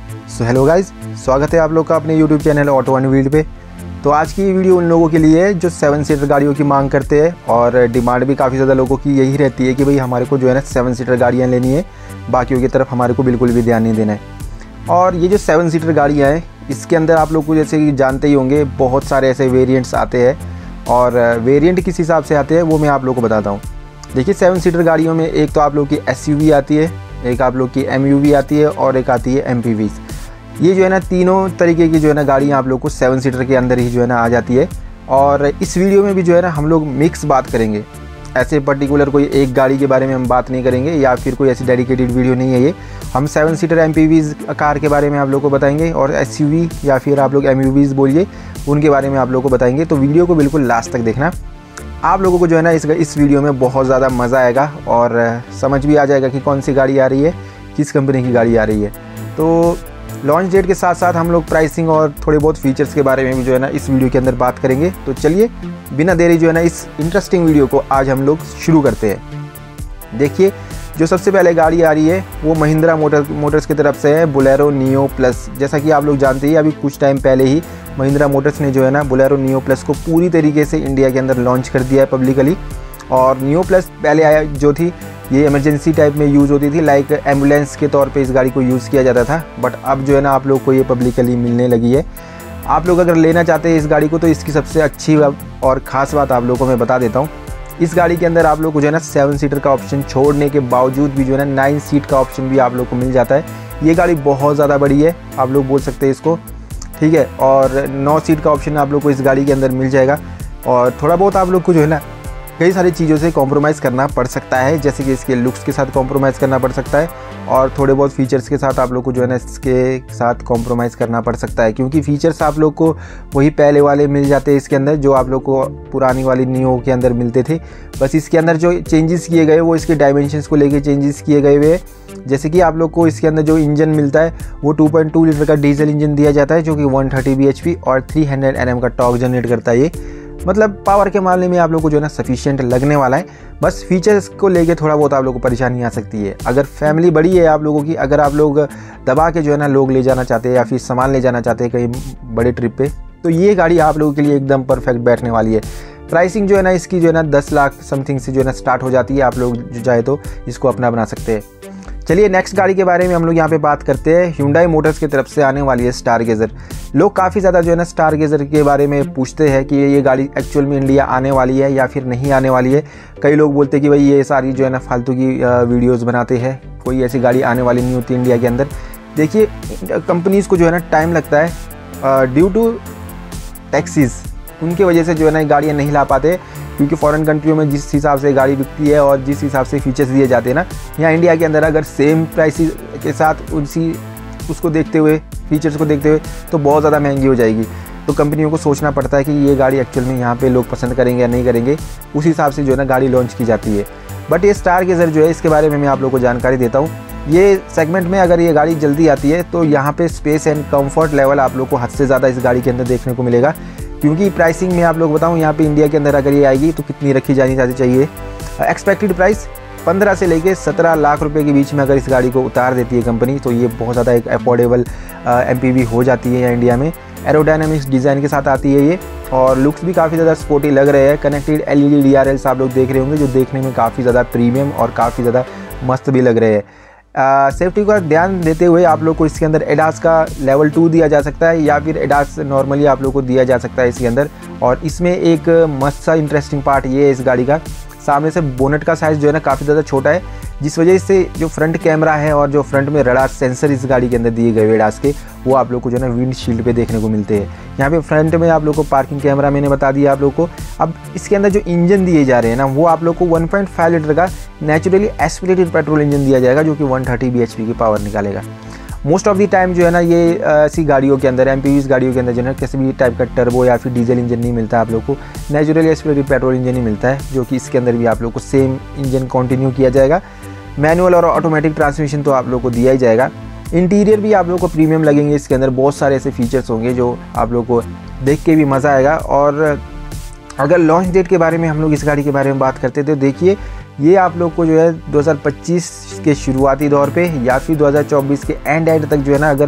So hello guys, स्वागत है आप लोग का अपने YouTube channel auto one wheel पे। तो आज की वीडियो उन लोगों के लिए है जो 7 सीटर गाड़ियों की मांग करते हैं और डिमांड भी काफ़ी ज़्यादा लोगों की यही रहती है कि भाई हमारे को जो है ना 7 सीटर गाड़ियाँ लेनी है, बाकियों की तरफ हमारे को बिल्कुल भी ध्यान नहीं देना है। और ये जो 7 सीटर गाड़ियाँ हैं इसके अंदर आप लोग को जैसे कि जानते ही होंगे बहुत सारे ऐसे वेरिएंट्स आते हैं और वेरिएंट किस हिसाब से आते हैं वो मैं आप लोग को बताता हूँ। देखिए 7 सीटर गाड़ियों में एक तो आप लोग की SUV आती है, एक आप लोग की MUV आती है और एक आती है MPVs। ये जो है ना तीनों तरीके की जो है ना गाड़ियाँ आप लोग को 7 सीटर के अंदर ही जो है ना आ जाती है। और इस वीडियो में भी जो है ना हम लोग मिक्स बात करेंगे, ऐसे पर्टिकुलर कोई एक गाड़ी के बारे में हम बात नहीं करेंगे या फिर कोई ऐसी डेडिकेटेड वीडियो नहीं है ये। हम 7 सीटर MPVs कार के बारे में आप लोग को बताएंगे और SUV या फिर आप लोग MUVs बोलिए उनके बारे में आप लोग को बताएंगे। तो वीडियो को बिल्कुल लास्ट तक देखना, आप लोगों को जो है ना इस वीडियो में बहुत ज़्यादा मज़ा आएगा और समझ भी आ जाएगा कि कौन सी गाड़ी आ रही है, किस कंपनी की गाड़ी आ रही है। तो लॉन्च डेट के साथ साथ हम लोग प्राइसिंग और थोड़े बहुत फीचर्स के बारे में भी जो है ना इस वीडियो के अंदर बात करेंगे। तो चलिए बिना देरी जो है ना इस इंटरेस्टिंग वीडियो को आज हम लोग शुरू करते हैं। देखिए जो सबसे पहले गाड़ी आ रही है वो महिंद्रा मोटर्स की तरफ से है, बोलेरो नियो प्लस। जैसा कि आप लोग जानते हैं अभी कुछ टाइम पहले ही महिंद्रा मोटर्स ने जो है ना बोलेरो नियो प्लस को पूरी तरीके से इंडिया के अंदर लॉन्च कर दिया है पब्लिकली। और नियो प्लस पहले आया जो थी ये इमरजेंसी टाइप में यूज़ होती थी, लाइक एम्बुलेंस के तौर पे इस गाड़ी को यूज़ किया जाता था। बट अब जो है ना आप लोग को ये पब्लिकली मिलने लगी है। आप लोग अगर लेना चाहते हैं इस गाड़ी को तो इसकी सबसे अच्छी और ख़ास बात आप लोगों को मैं बता देता हूँ। इस गाड़ी के अंदर आप लोग को जो है ना 7 सीटर का ऑप्शन छोड़ने के बावजूद भी जो है ना 9 सीट का ऑप्शन भी आप लोग को मिल जाता है। ये गाड़ी बहुत ज़्यादा बड़ी है, आप लोग बोल सकते हैं इसको, ठीक है। और 9 सीट का ऑप्शन आप लोग को इस गाड़ी के अंदर मिल जाएगा। और थोड़ा बहुत आप लोग को जो है ना कई सारी चीज़ों से कॉम्प्रोमाइज़ करना पड़ सकता है, जैसे कि इसके लुक्स के साथ कॉम्प्रोमाइज़ करना पड़ सकता है और थोड़े बहुत फीचर्स के साथ आप लोग को जो है ना इसके साथ कॉम्प्रोमाइज़ करना पड़ सकता है, क्योंकि फीचर्स आप लोग को वही पहले वाले मिल जाते हैं इसके अंदर जो आप लोग को पुरानी वाली नियो के अंदर मिलते थे। बस इसके अंदर जो चेंजेस किए गए वो इसके डायमेंशंस को लेके चेंजेस किए गए हुए। जैसे कि आप लोग को इसके अंदर जो इंजन मिलता है वो 2.2 लीटर का डीजल इंजन दिया जाता है जो कि 130 bhp और 300 Nm का टॉर्क जनरेट करता है। ये मतलब पावर के मामले में आप लोग को जो है ना सफिशिएंट लगने वाला है। बस फीचर्स को लेके थोड़ा बहुत आप लोग को परेशानी आ सकती है। अगर फैमिली बड़ी है आप लोगों की, अगर आप लोग दबा के जो है ना लोग ले जाना चाहते हैं या फिर सामान ले जाना चाहते हैं कहीं बड़े ट्रिप पे, तो ये गाड़ी आप लोगों के लिए एकदम परफेक्ट बैठने वाली है। प्राइसिंग जो है ना इसकी जो है ना 10 लाख समथिंग से जो है ना स्टार्ट हो जाती है। आप लोग जो चाहे तो इसको अपना बना सकते हैं। चलिए नेक्स्ट गाड़ी के बारे में हम लोग यहाँ पे बात करते हैं। Hyundai मोटर्स की तरफ से आने वाली है स्टारगेजर। लोग काफ़ी ज़्यादा जो है ना स्टारगेजर के बारे में पूछते हैं कि ये गाड़ी एक्चुअल में इंडिया आने वाली है या फिर नहीं आने वाली है। कई लोग बोलते हैं कि भाई ये सारी जो है ना फालतू की वीडियोज़ बनाते हैं, कोई ऐसी गाड़ी आने वाली नहीं होती इंडिया के अंदर। देखिए कंपनीज़ को जो है ना टाइम लगता है ड्यू टू टैक्सीज़, उनके वजह से जो है ना गाड़ियाँ नहीं ला पाते, क्योंकि फॉरेन कंट्रियों में जिस हिसाब से गाड़ी बिकती है और जिस हिसाब से फीचर्स दिए जाते हैं ना, यहाँ इंडिया के अंदर अगर सेम प्राइस के साथ उसको देखते हुए फीचर्स को देखते हुए तो बहुत ज़्यादा महंगी हो जाएगी। तो कंपनियों को सोचना पड़ता है कि ये गाड़ी एक्चुअल में यहाँ पे लोग पसंद करेंगे या नहीं करेंगे, उस हिसाब से जो है ना गाड़ी लॉन्च की जाती है। बट ये स्टारगेजर जो है इसके बारे में मैं आप लोग को जानकारी देता हूँ। ये सेगमेंट में अगर ये गाड़ी जल्दी आती है तो यहाँ पे स्पेस एंड कंफर्ट लेवल आप लोग को हद से ज़्यादा इस गाड़ी के अंदर देखने को मिलेगा। क्योंकि प्राइसिंग में आप लोग बताऊं यहाँ पे इंडिया के अंदर अगर ये आएगी तो कितनी रखी जानी चाहिए। एक्सपेक्टेड प्राइस 15 से लेके 17 लाख रुपए के बीच में अगर इस गाड़ी को उतार देती है कंपनी तो ये बहुत ज़्यादा एक अफोर्डेबल MPV हो जाती है यहाँ इंडिया में। एरोडायनामिक्स डिज़ाइन के साथ आती है ये और लुक्स भी काफ़ी ज़्यादा स्पोर्टी लग रहे हैं। कनेक्टेड LED DRLs आप लोग देख रहे होंगे जो देखने में काफ़ी ज़्यादा प्रीमियम और काफ़ी ज़्यादा मस्त भी लग रहे हैं। सेफ्टी का ध्यान देते हुए आप लोग को इसके अंदर एडास का लेवल 2 दिया जा सकता है या फिर एडास नॉर्मली आप लोग को दिया जा सकता है इसके अंदर। और इसमें एक मस्त सा इंटरेस्टिंग पार्ट ये है इस गाड़ी का, सामने से बोनेट का साइज़ जो है ना काफ़ी ज़्यादा छोटा है, जिस वजह से जो फ्रंट कैमरा है और जो फ्रंट में रडार सेंसर इस गाड़ी के अंदर दिए गए एडास के, वो आप लोग को जो है ना विंडशील्ड पे देखने को मिलते हैं। यहाँ पे फ्रंट में आप लोग को पार्किंग कैमरा मैंने बता दिया आप लोग को। अब इसके अंदर जो इंजन दिए जा रहे हैं ना वो आप लोग को 1.5 लीटर का नेचुरली एस्पिरेटेड पेट्रोल इंजन दिया जाएगा जो कि 130 bhp की पावर निकालेगा। मोस्ट ऑफ द टाइम जो है ना ये ऐसी गाड़ियों के अंदर MPVs गाड़ियों के अंदर जो है किसी भी टाइप का टर्बो या फिर डीजल इंजन नहीं मिलता आप लोग को, नेचुरली एस्पिरेटेड पेट्रोल इंजन ही मिलता है, जो कि इसके अंदर भी आप लोग को सेम इंजन कंटिन्यू किया जाएगा। मैनुअल और ऑटोमेटिक ट्रांसमिशन तो आप लोग को दिया ही जाएगा। इंटीरियर भी आप लोग को प्रीमियम लगेंगे, इसके अंदर बहुत सारे ऐसे फीचर्स होंगे जो आप लोग को देख के भी मज़ा आएगा। और अगर लॉन्च डेट के बारे में हम लोग इस गाड़ी के बारे में बात करते तो देखिए ये आप लोग को जो है 2025 के शुरुआती दौर पे या फिर 2024 के एंड तक जो है ना अगर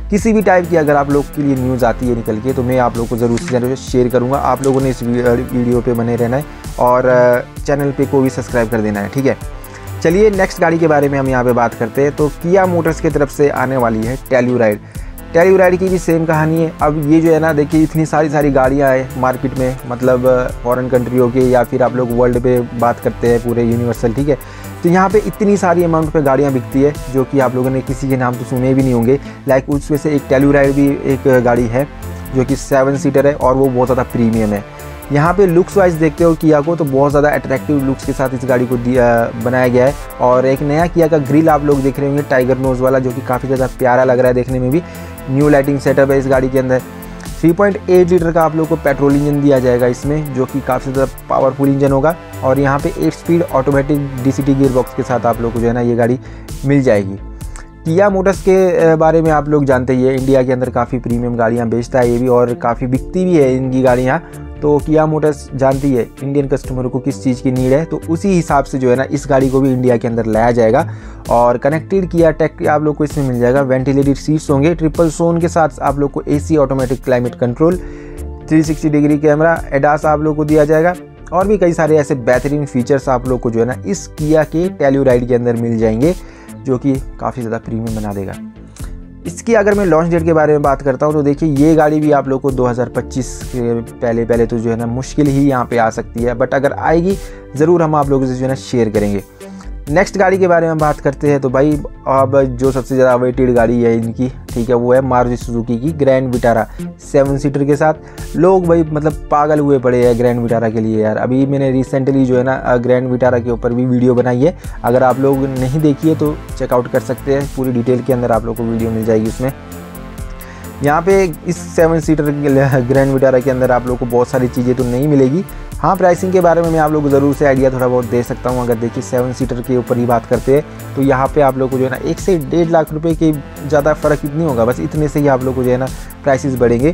किसी भी टाइप की अगर आप लोग के लिए न्यूज़ आती है निकल के, तो मैं आप लोग को ज़रूर से शेयर करूँगा। आप लोगों ने इस वीडियो पे बने रहना है और चैनल पे को भी सब्सक्राइब कर देना है, ठीक है। चलिए नेक्स्ट गाड़ी के बारे में हम यहाँ पे बात करते हैं। तो किया मोटर्स की तरफ से आने वाली है टेल्यूराइड। टेल्यूराइड की भी सेम कहानी है। अब ये जो है ना, देखिए इतनी सारी गाड़ियाँ हैं मार्केट में, मतलब फॉरेन कंट्रियों के या फिर आप लोग वर्ल्ड पे बात करते हैं पूरे यूनिवर्सल, ठीक है। तो यहाँ पे इतनी सारी अमाउंट पे गाड़ियाँ बिकती है जो कि आप लोगों ने किसी के नाम तो सुने भी नहीं होंगे। लाइक उसमें से एक टेल्यूराइड भी एक गाड़ी है जो कि 7 सीटर है और वो बहुत ज़्यादा प्रीमियम है। यहाँ पे लुक्स वाइज देखते हो किया को, तो बहुत ज़्यादा अट्रैक्टिव लुक्स के साथ इस गाड़ी को बनाया गया है। और एक नया किया का ग्रिल आप लोग देख रहे होंगे टाइगर नोज़ वाला, जो कि काफ़ी ज़्यादा प्यारा लग रहा है देखने में भी। न्यू लाइटिंग सेटअप है इस गाड़ी के अंदर। 3.8 लीटर का आप लोग को पेट्रोल इंजन दिया जाएगा इसमें, जो कि काफ़ी ज़्यादा पावरफुल इंजन होगा। और यहाँ पे 8 speed automatic DCT gear box के साथ आप लोग को जो है ना ये गाड़ी मिल जाएगी। किया मोटर्स के बारे में आप लोग जानते ही है, इंडिया के अंदर काफ़ी प्रीमियम गाड़ियाँ बेचता है ये भी, और काफ़ी बिकती भी है इनकी गाड़ियाँ। तो किया मोटर्स जानती है इंडियन कस्टमरों को किस चीज़ की नीड है, तो उसी हिसाब से जो है ना इस गाड़ी को भी इंडिया के अंदर लाया जाएगा। और कनेक्टेड किया टेक आप लोग को इसमें मिल जाएगा। वेंटिलेटेड सीट्स होंगे, ट्रिपल सोन के साथ आप लोग को AC automatic climate control, 360 degree camera, ADAS आप लोग को दिया जाएगा। और भी कई सारे ऐसे बेहतरीन फीचर्स आप लोग को जो है ना इस किया के टेल्यूराइड के अंदर मिल जाएंगे, जो कि काफ़ी ज़्यादा प्रीमियम बना देगा। इसकी अगर मैं लॉन्च डेट के बारे में बात करता हूँ, तो देखिए ये गाड़ी भी आप लोग को 2025 के पहले तो जो है ना मुश्किल ही यहाँ पे आ सकती है, बट अगर आएगी ज़रूर हम आप लोगों से जो है ना शेयर करेंगे। नेक्स्ट गाड़ी के बारे में बात करते हैं, तो भाई अब जो सबसे ज़्यादा अवेटेड गाड़ी है इनकी, ठीक है, वो है मारुति सुजुकी की ग्रैंड विटारा 7 सीटर के साथ। लोग भाई मतलब पागल हुए पड़े हैं ग्रैंड विटारा के लिए यार। अभी मैंने रिसेंटली जो है ना ग्रैंड विटारा के ऊपर भी वीडियो बनाई है, अगर आप लोग नहीं देखी है तो चेकआउट कर सकते हैं। पूरी डिटेल के अंदर आप लोग को वीडियो मिल जाएगी उसमें। यहाँ पे इस 7 सीटर ग्रैंड विटारा के अंदर आप लोग को बहुत सारी चीज़ें तो नहीं मिलेगी। हाँ, प्राइसिंग के बारे में मैं आप लोग को ज़रूर से आइडिया थोड़ा बहुत दे सकता हूँ। अगर देखिए 7 सीटर के ऊपर ही बात करते हैं, तो यहाँ पे आप लोग को जो है ना 1 से 1.5 लाख रुपए के ज़्यादा फ़र्क इतनी होगा, बस इतने से ही आप लोग को जो है ना प्राइसेस बढ़ेंगे।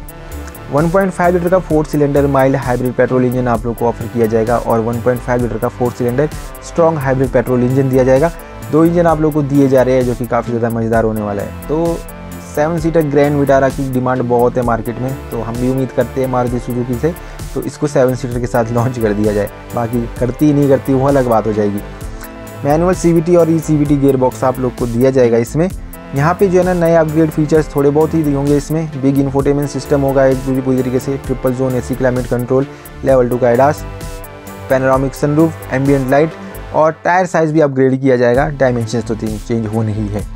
1.5 लीटर का 4 cylinder mild hybrid petrol engine आप लोग को ऑफर किया जाएगा, और 1.5 लीटर का 4 cylinder strong hybrid petrol engine दिया जाएगा। 2 इंजन आप लोग को दिए जा रहे हैं, जो कि काफ़ी ज़्यादा मज़ेदार होने वाला है। तो 7 सीटर ग्रैंड विटारा की डिमांड बहुत है मार्केट में, तो हम भी उम्मीद करते हैं मारुति सुजुकी से तो इसको 7 सीटर के साथ लॉन्च कर दिया जाए। बाकी करती नहीं करती वो अलग बात हो जाएगी। मैनुअल CVT और ECVT गियर बॉक्स आप लोग को दिया जाएगा इसमें। यहाँ पे जो है ना नए अपग्रेड फीचर्स थोड़े बहुत ही होंगे इसमें। बिग इंफोटेनमेंट सिस्टम होगा एक पूरी तरीके से, triple zone AC climate control, level 2 का ADAS, panoramic sunroof, ambient light, और टायर साइज़ भी अपग्रेड किया जाएगा। डायमेंशन तो चेंज होने ही है।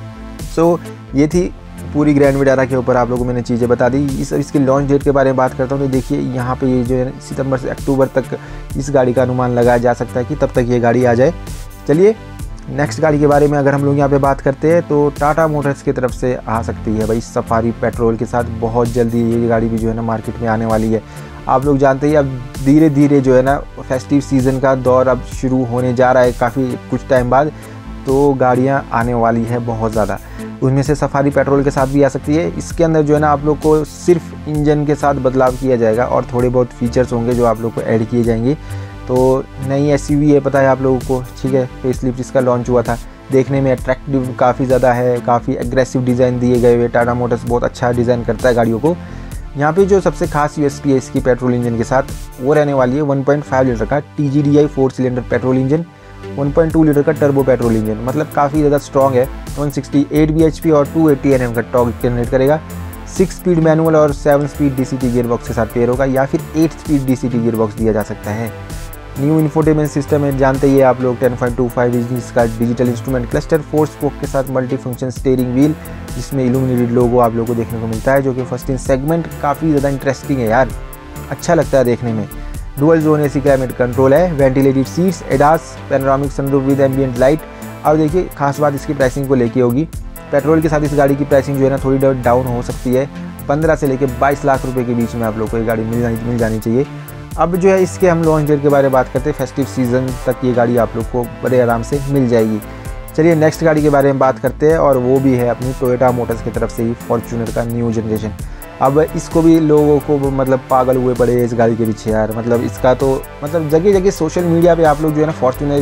सो ये थी पूरी ग्रैंड विटारा के ऊपर आप लोगों को मैंने चीज़ें बता दी। इसकी लॉन्च डेट के बारे में बात करता हूँ, तो देखिए यहाँ पे ये जो है सितंबर से अक्टूबर तक इस गाड़ी का अनुमान लगाया जा सकता है कि तब तक ये गाड़ी आ जाए। चलिए नेक्स्ट गाड़ी के बारे में अगर हम लोग यहाँ पे बात करते हैं, तो टाटा मोटर्स की तरफ से आ सकती है भाई सफारी पेट्रोल के साथ। बहुत जल्दी ये गाड़ी भी जो है ना मार्केट में आने वाली है। आप लोग जानते ही अब धीरे धीरे जो है ना फेस्टिव सीज़न का दौर अब शुरू होने जा रहा है काफ़ी कुछ टाइम बाद, तो गाड़ियाँ आने वाली है बहुत ज़्यादा। उनमें से सफारी पेट्रोल के साथ भी आ सकती है। इसके अंदर जो है ना आप लोग को सिर्फ इंजन के साथ बदलाव किया जाएगा, और थोड़े बहुत फीचर्स होंगे जो आप लोग को ऐड किए जाएंगे। तो नई SUV है, पता है आप लोगों को, ठीक है। फेसलिफ्ट इसका लॉन्च हुआ था, देखने में अट्रैक्टिव काफ़ी ज़्यादा है, काफ़ी एग्रेसिव डिज़ाइन दिए गए हुए। टाटा मोटर्स बहुत अच्छा डिज़ाइन करता है गाड़ियों को। यहाँ पे जो सबसे खास USP है इसकी पेट्रोल इंजन के साथ, वो रहने वाली है 1.5 लीटर का TGDI 4 cylinder petrol engine, 1.2 litre का टर्बो पेट्रोल इंजन, मतलब काफ़ी ज़्यादा स्ट्रॉन्ग है। 168 bhp और 280 Nm का टॉर्क जनरेट करेगा। 6 स्पीड मैनुअल और 7 स्पीड DCT गियर बॉक्स के साथ पेयर होगा, या फिर 8 स्पीड DCT गियर बॉक्स दिया जा सकता है। न्यू इंफोटेनमेंट सिस्टम है, जानते ही आप लोग, 10.25 इंच का डिजिटल इंस्ट्रूमेंट क्लस्टर, 4 स्पोक के साथ मल्टी फंक्शन स्टीयरिंग व्हील, जिसमें इल्यूमिनेटेड लोगो आप लोगों को देखने को मिलता है, जो कि फर्स्ट इन सेगमेंट काफ़ी ज़्यादा इंटरेस्टिंग है यार, अच्छा लगता है देखने में। Dual zone AC climate control है, ventilated seats, ADAS, panoramic sunroof with ambient light. अब देखिए खास बात इसकी प्राइसिंग को लेके होगी। पेट्रोल के साथ इस गाड़ी की प्राइसिंग जो है ना थोड़ी डाउन हो सकती है। 15 से लेकर 22 लाख रुपए के बीच में आप लोग को ये गाड़ी मिल जानी चाहिए। अब जो है इसके हम लॉन्च डेट के बारे में बात करते हैं, फेस्टिव सीज़न तक ये गाड़ी आप लोग को बड़े आराम से मिल जाएगी। चलिए नेक्स्ट गाड़ी के बारे में बात करते हैं, और वो भी है अपनी टोयोटा मोटर्स की तरफ से ही फॉर्च्यूनर का न्यू जनरेशन। अब इसको भी लोगों को मतलब पागल हुए पड़े इस गाड़ी के पीछे यार। मतलब इसका तो मतलब जगह जगह सोशल मीडिया पे आप लोग जो है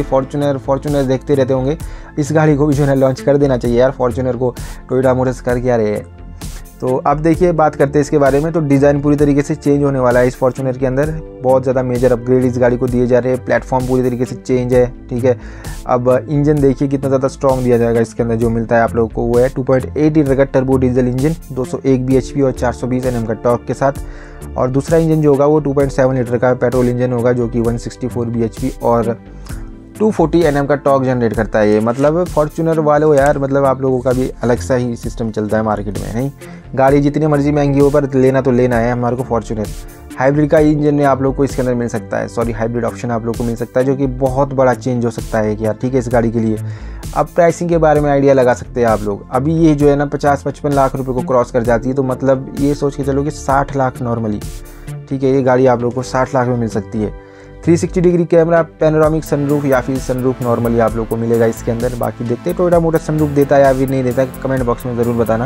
ना फॉर्च्यूनर देखते रहते होंगे। इस गाड़ी को भी जो है ना लॉन्च कर देना चाहिए यार। फॉर्च्यूनर को टोयोटा मोटर्स कर क्या रहे हैं। तो अब देखिए बात करते हैं इसके बारे में। तो डिज़ाइन पूरी तरीके से चेंज होने वाला है इस फॉर्च्यूनर के अंदर। बहुत ज़्यादा मेजर अपग्रेड इस गाड़ी को दिए जा रहे हैं। प्लेटफॉर्म पूरी तरीके से चेंज है, ठीक है। अब इंजन देखिए कितना ज़्यादा स्ट्रॉन्ग दिया जाएगा इसके अंदर। जो मिलता है आप लोगों को वो है 2.8 लीटर का टर्बो डीजल इंजन, 201 bhp और 420 Nm का टॉर्क के साथ। और दूसरा इंजन जो होगा वो 2.7 लीटर का पेट्रोल इंजन होगा, जो कि 164 bhp और 240 Nm का टॉर्क जनरेट करता है। ये मतलब फॉर्च्यूनर वालों यार, मतलब आप लोगों का भी अलग सा ही सिस्टम चलता है मार्केट में। नहीं, गाड़ी जितनी मर्जी महंगी हो पर लेना तो लेना है हमारे को फॉर्च्यूनर। हाइब्रिड का इंजन में आप लोग को इसके अंदर मिल सकता है, सॉरी हाइब्रिड ऑप्शन आप लोग को मिल सकता है, जो कि बहुत बड़ा चेंज हो सकता है यार, ठीक है, इस गाड़ी के लिए। अब प्राइसिंग के बारे में आइडिया लगा सकते हैं आप लोग। अभी ये जो है ना 50-55 लाख रुपए को क्रॉस कर जाती है, तो मतलब ये सोच के चलो कि 60 लाख नॉर्मली, ठीक है, ये गाड़ी आप लोग को 60 लाख में मिल सकती है। 360 डिग्री कैमरा, पैनोरामिक सनरूफ या फिर सनरूफ नॉर्मली आप लोग को मिलेगा इसके अंदर। बाकी देखते हैं टोयोटा मोटर्स सनरूफ देता है या फिर नहीं देता, कमेंट बॉक्स में ज़रूर बताना।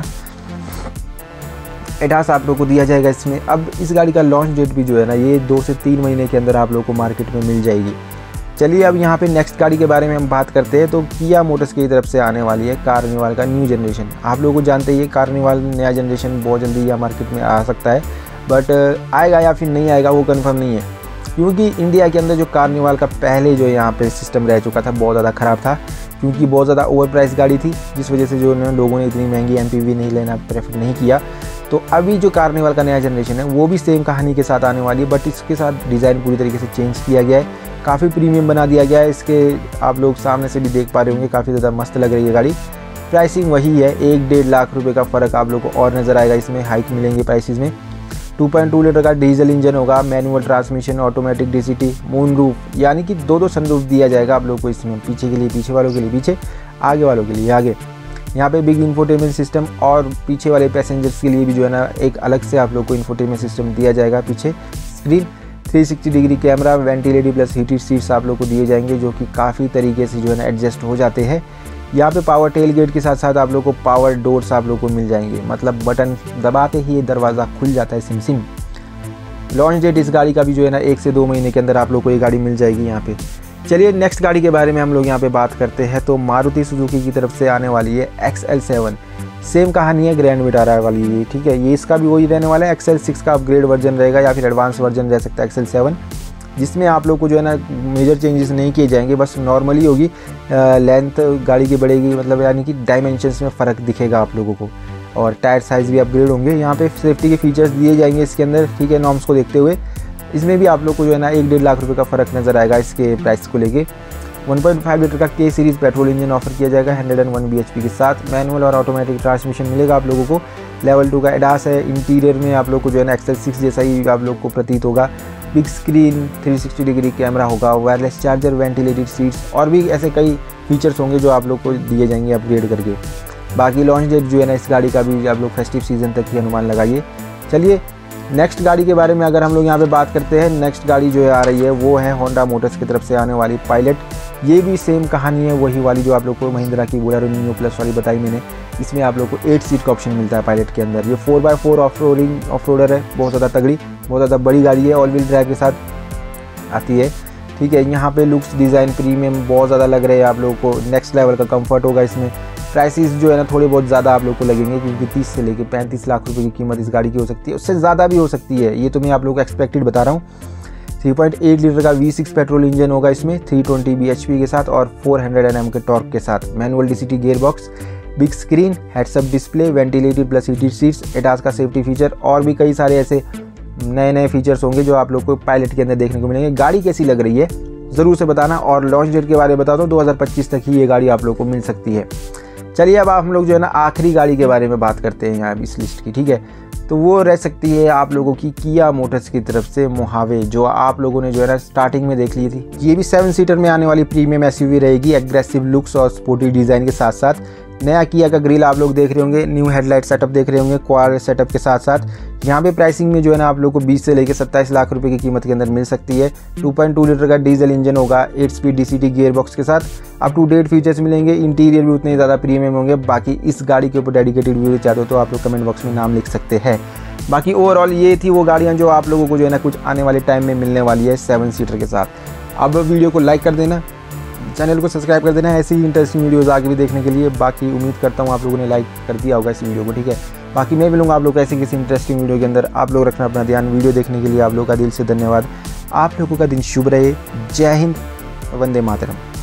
एडास आप लोग को दिया जाएगा इसमें। अब इस गाड़ी का लॉन्च डेट भी जो है ना ये 2 से 3 महीने के अंदर आप लोग को मार्केट में मिल जाएगी। चलिए अब यहाँ पे नेक्स्ट गाड़ी के बारे में हम बात करते हैं। तो किया मोटर्स की तरफ से आने वाली है कार्निवाल का न्यू जनरेशन। आप लोगों को जानते ही कार्निवाल नया जनरेशन बहुत जल्दी या मार्केट में आ सकता है, बट आएगा या फिर नहीं आएगा वो कन्फर्म नहीं है, क्योंकि इंडिया के अंदर जो कार्निवाल का पहले जो यहाँ पे सिस्टम रह चुका था बहुत ज़्यादा ख़राब था, क्योंकि बहुत ज़्यादा ओवर प्राइस गाड़ी थी, जिस वजह से जो लोगों ने इतनी महंगी MPV नहीं लेना प्रेफर नहीं किया। तो अभी जो कार्निवाल का नया जनरेशन है वो भी सेम कहानी के साथ आने वाली है, बट इसके साथ डिज़ाइन पूरी तरीके से चेंज किया गया है, काफ़ी प्रीमियम बना दिया गया है। इसके आप लोग सामने से भी देख पा रहे होंगे, काफ़ी ज़्यादा मस्त लग रही है गाड़ी। प्राइसिंग वही है, 1-1.5 लाख रुपये का फ़र्क आप लोग को और नज़र आएगा इसमें, हाइक मिलेंगे प्राइसेस में। 2.2 लीटर का डीजल इंजन होगा, manual transmission, automatic DCT, moon roof, यानी कि 2 सनरूफ दिया जाएगा आप लोग को इसमें, पीछे के लिए पीछे वालों के लिए पीछे, आगे वालों के लिए आगे। यहाँ पे बिग इंफोटेनमेंट सिस्टम और पीछे वाले पैसेंजर्स के लिए भी जो है ना एक अलग से आप लोग को इंफोटेनमेंट सिस्टम दिया जाएगा। पीछे screen, 360 degree camera, ventilated plus heated seats आप लोग को दिए जाएंगे, जो कि काफ़ी तरीके से जो है ना एडजस्ट हो जाते हैं। यहाँ पे पावर टेल गेट के साथ साथ आप लोग को पावर डोर्स आप लोग को मिल जाएंगे, मतलब बटन दबाते ही ये दरवाज़ा खुल जाता है सिम सिम। लॉन्च डेट इस गाड़ी का भी जो है ना 1 से 2 महीने के अंदर आप लोग को ये गाड़ी मिल जाएगी यहाँ पे। चलिए नेक्स्ट गाड़ी के बारे में हम लोग यहाँ पे बात करते हैं। तो मारुति सुजुकी की तरफ से आने वाली है XL7। सेम कहानी है ग्रैंड विटारा वाली ये, ठीक है, ये इसका भी वही रहने वाला है। XL6 का अपग्रेड वर्जन रहेगा या फिर एडवांस वर्जन रह सकता है XL7, जिसमें आप लोग को जो है ना मेजर चेंजेस नहीं किए जाएंगे, बस नॉर्मली होगी। लेंथ गाड़ी की बढ़ेगी, मतलब यानी कि डायमेंशंस में फ़र्क दिखेगा आप लोगों को, और टायर साइज़ भी अपग्रेड होंगे। यहाँ पे सेफ्टी के फीचर्स दिए जाएंगे इसके अंदर, ठीक है, नॉर्म्स को देखते हुए। इसमें भी आप लोग को जो है ना 1-1.5 लाख रुपए का फ़र्क नज़र आएगा इसके प्राइस को लेके। 1.5 लीटर का K series petrol engine offer किया जाएगा 101 bhp के साथ। मैनुअल और ऑटोमेटिक ट्रांसमिशन मिलेगा आप लोगों को। लेवल 2 का एडास है। इंटीरियर में आप लोग को जो है ना XL6 जैसा ही आप लोग को प्रतीत होगा। बिग स्क्रीन, 360 डिग्री कैमरा होगा, वायरलेस चार्जर, वेंटिलेटेड सीट्स और भी ऐसे कई फीचर्स होंगे जो आप लोग को दिए जाएंगे अपग्रेड करके। बाकी लॉन्च डेट जो है ना इस गाड़ी का भी आप लोग फेस्टिव सीजन तक ही अनुमान लगाइए। चलिए नेक्स्ट गाड़ी के बारे में अगर हम लोग यहाँ पे बात करते हैं, नेक्स्ट गाड़ी जो है आ रही है वो है होंडा मोटर्स की तरफ से आने वाली पायलट। ये भी सेम कहानी है, वही वाली जो आप लोग को महिंद्रा की बोलेरो नियो प्लस वाली बताई मैंने। इसमें आप लोग को 8 सीट का ऑप्शन मिलता है पायलट के अंदर। ये 4x4 ऑफ रोडर है, बहुत ज़्यादा तगड़ी, बहुत ज़्यादा बड़ी गाड़ी है, ऑल व्हील ड्राइव के साथ आती है, ठीक है। यहाँ पे लुक्स डिज़ाइन प्रीमियम बहुत ज़्यादा लग रहे हैं आप लोगों को। नेक्स्ट लेवल का कंफर्ट होगा इसमें। प्राइसेस जो है ना थोड़े बहुत ज़्यादा आप लोग को लगेंगे, क्योंकि 30 से लेकर 35 लाख रुपए की कीमत इस गाड़ी की हो सकती है, उससे ज़्यादा भी हो सकती है, ये तो मैं आप लोग को एक्सपेक्टेड बता रहा हूँ। 3.8 लीटर का V6 पेट्रोल इंजन होगा इसमें, 320 bhp के साथ और 400 Nm के टॉर्क के साथ। Manual DCT gear box, big screen, heads up display, ventilated plus heated seats, ADAS का सेफ्टी फीचर और भी कई सारे ऐसे नए फीचर्स होंगे जो आप लोग को पायलट के अंदर देखने को मिलेंगे। गाड़ी कैसी लग रही है ज़रूर से बताना, और लॉन्च डेट के बारे में बता दो 2025 तक ही ये गाड़ी आप लोग को मिल सकती है। चलिए अब हम लोग जो है ना आखिरी गाड़ी के बारे में बात करते हैं यहाँ इस लिस्ट की, ठीक है। तो वो रह सकती है आप लोगों की किया मोटर्स की तरफ से मोहावे, जो आप लोगों ने जो है ना स्टार्टिंग में देख ली थी। ये भी 7 सीटर में आने वाली प्रीमियम SUV रहेगी, एग्रेसिव लुक्स और स्पोर्टी डिज़ाइन के साथ साथ। नया किया का ग्रिल आप लोग देख रहे होंगे, न्यू हेडलाइट सेटअप देख रहे होंगे, क्वाड सेटअप के साथ साथ। यहाँ पे प्राइसिंग में जो है ना आप लोग को 20 से लेकर 27 लाख रुपए की कीमत के अंदर मिल सकती है। 2.2 लीटर का डीजल इंजन होगा, 8 स्पीड DCT गियर बॉक्स के साथ। अप टू डेट फीचर्स मिलेंगे, इंटीरियर भी उतने ज़्यादा प्रीमियम होंगे। बाकी इस गाड़ी के ऊपर डेडिकेटेड वीडियो चाहते हो तो आप लोग कमेंट बॉक्स में नाम लिख सकते हैं। बाकी ओवरऑल ये थी वो गाड़ियाँ जो आप लोगों को जो है ना कुछ आने वाले टाइम में मिलने वाली है 7 सीटर के साथ। अब वीडियो को लाइक कर देना, चैनल को सब्सक्राइब कर देना ऐसी ही इंटरेस्टिंग वीडियोस आगे भी देखने के लिए। बाकी उम्मीद करता हूँ आप लोगों ने लाइक कर दिया होगा इस वीडियो को, ठीक है। बाकी मैं मिलूंगा आप लोग ऐसे किसी इंटरेस्टिंग वीडियो के अंदर। आप लोग रखना अपना ध्यान। वीडियो देखने के लिए आप लोग का दिल से धन्यवाद। आप लोगों का दिन शुभ रहे। जय हिंद, वंदे मातरम।